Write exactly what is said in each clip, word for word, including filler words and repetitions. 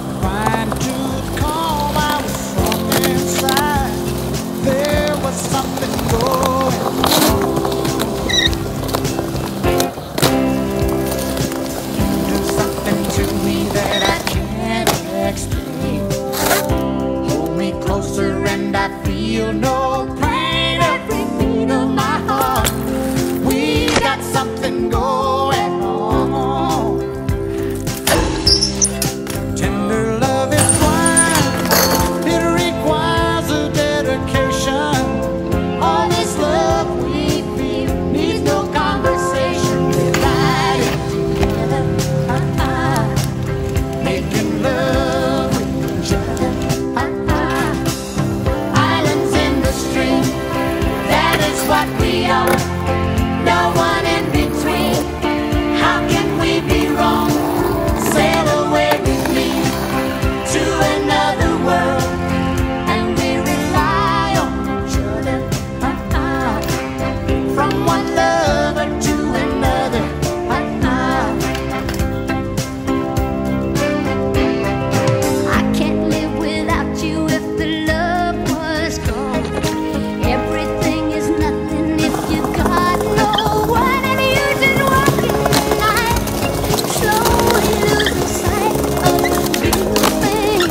fine tooth comb. I was soft inside. There was something going on. You do something to me that I can't explain. Hold me closer and I feel no pain. Every beat of my heart, we got something going on. Tender love is blind. It requires a dedication. All this love we feel needs no conversation. We ride it together, uh-uh. Making love with each other, uh-uh. Islands in the stream, that is what we are. No one in between. How can we be wrong? Sail away with me to another world, and we rely on each other, uh-uh. From one lover to another, uh-uh. I can't live without you if the love was gone. Everything is nothing if you got no one, and you just walking the night, slowly losing sight of the real thing.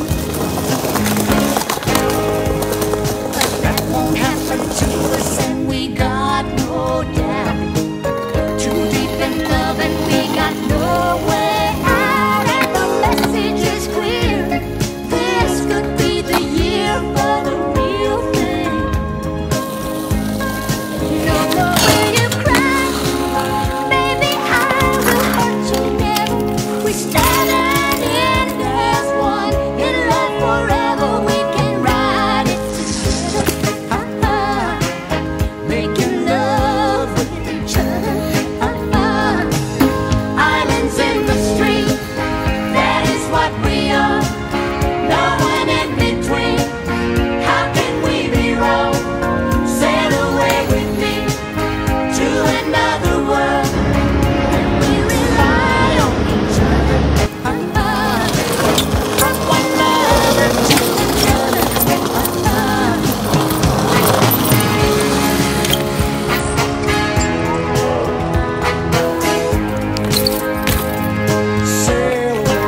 But that won't happen to us, and we got no doubt. Too deep in love, and we got no way out, and the message is clear. This could be the year for the real thing. No more will you cry, baby, I will hurt you never. We stand in as one, in love forever. We can ride it together, uh-uh. Making love with each other, uh-uh. Islands in the stream, that is what we are. No one in between. How can we be wrong? Sail away with me to another world, and we rely on each other, uh-uh. From one lover to another, uh-uh. Sail away.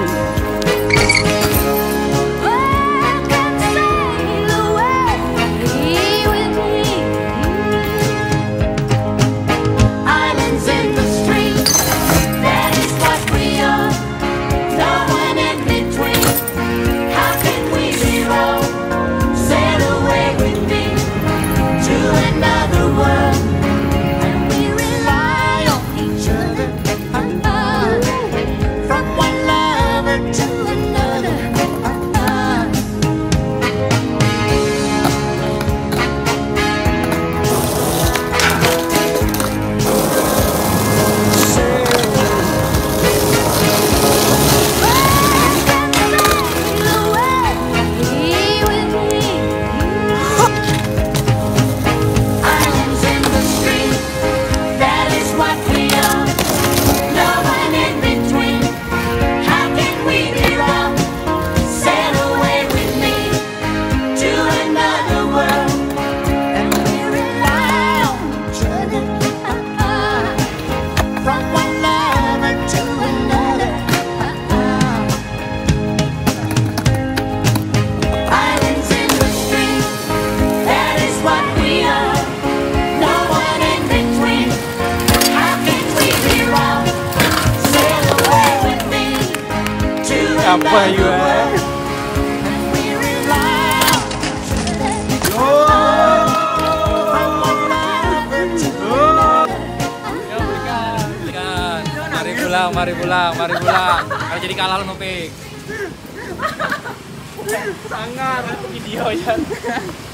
Welcome, sail away with me. Islands in the stream, that is what we are. No one in between. How can we be wrong? Sail away with me to another world, and we rely on each other, uh-uh. From one lover to another, uh-uh. Islands in the stream, that is what we are. No one in between. How can we be wrong? Sail away with me to another world, and we rely on each other, uh-uh. From one lover to another, uh-uh. Islands in the stream, that is what we are. No one in between. How can we be wrong? Sail away with me to Apa another you, eh? world, and we rely on each other, uh-uh. From one lover to another, uh-uh. Mari pulang, mari pulang, mari pulang. Kalau jadi kalah lu ngepik. Sangar video ya.